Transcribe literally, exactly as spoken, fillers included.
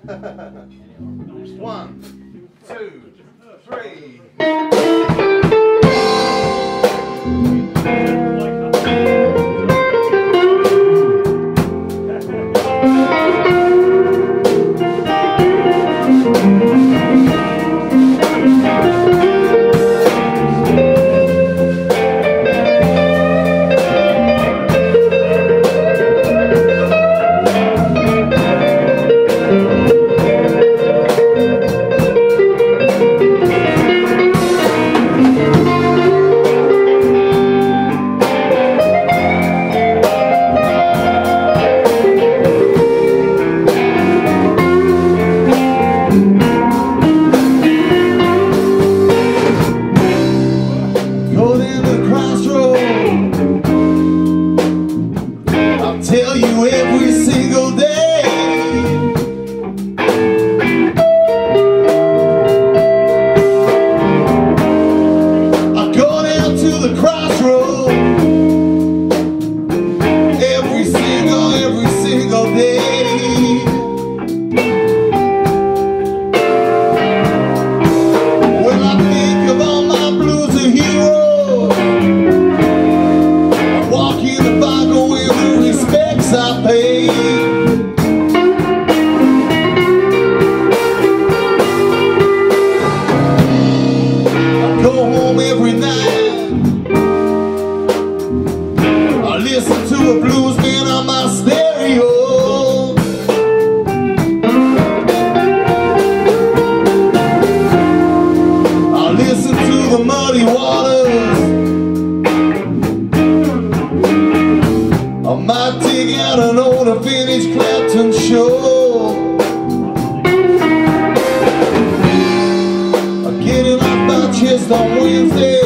One, two, three. Tell you every single day I go down to the crossroads every single, every single day. When I think of all my blues and heroes, I walk in the Vigo with the respects I pay. I go home every night, I listen to a blues band on my stereo. I listen to the Muddy Waters. I might dig out an old vintage Clapton show. I get it off my chest on Wednesday